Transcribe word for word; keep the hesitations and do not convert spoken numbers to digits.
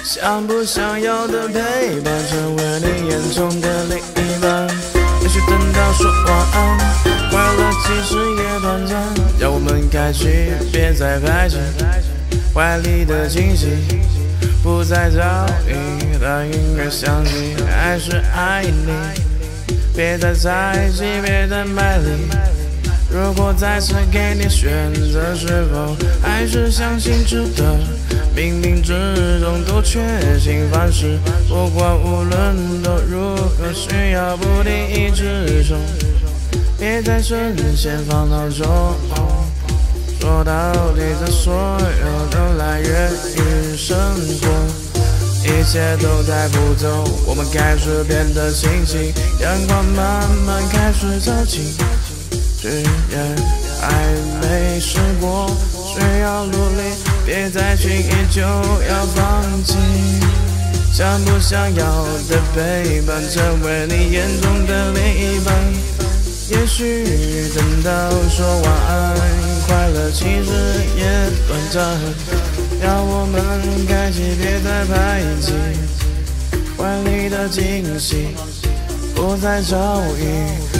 想不想要的陪伴，成为你眼中的另一半。也许等到说晚安，快乐其实也短暂，要我们开启，别再排挤，怀里的惊喜，不再着急。当音乐响起，还是爱你，别再猜忌，别再卖力。如果再次给你选择，是否还是相信值得？冥冥之中都确信凡事，不管无论都如何，需要不定一直冲，别再深陷烦恼中。说到底，这所有都来源于生活，一切都在步骤，我们开始变得清晰，阳光慢慢开始照进。只愿还没试过，需要努力，别再轻易就要放弃。想不想要的陪伴，成为你眼中的另一半？也许等到说晚安，快乐其实也短暂，要我们开启，别再排挤，怀里的惊喜，不再着急。